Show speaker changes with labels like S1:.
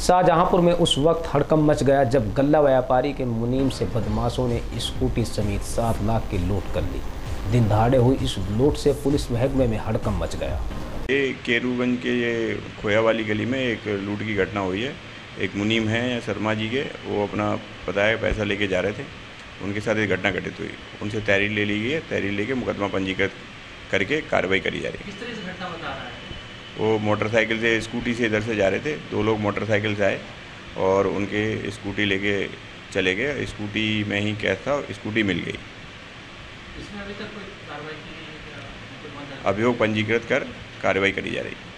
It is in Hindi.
S1: शाहजहांपुर में उस वक्त हड़कंप मच गया जब गल्ला व्यापारी के मुनीम से बदमाशों ने स्कूटी समेत 7 लाख की लूट कर ली। दिन दहाड़े हुई इस लूट से पुलिस महकमे में हड़कंप मच गया।
S2: ये केरूगंज के ये खोया वाली गली में एक लूट की घटना हुई है। एक मुनीम हैं शर्मा जी के, वो अपना पता है पैसा लेके जा रहे थे, उनके साथ ये घटना घटित हुई। उनसे तहरीर ले ली गई है, तहरीर लेके मुकदमा पंजीकृत करके कार्रवाई करी जा रही है।
S3: किस तरह से घटना बता रहा है?
S2: वो मोटरसाइकिल से, स्कूटी से इधर से जा रहे थे, 2 लोग मोटरसाइकिल से आए और उनके स्कूटी लेके चले गए। स्कूटी में ही कैश था, स्कूटी मिल गई।
S3: इसमें अभी तक कोई कार्रवाई की गई है क्या?
S2: अभियोग पंजीकृत कर कार्रवाई करी जा रही है।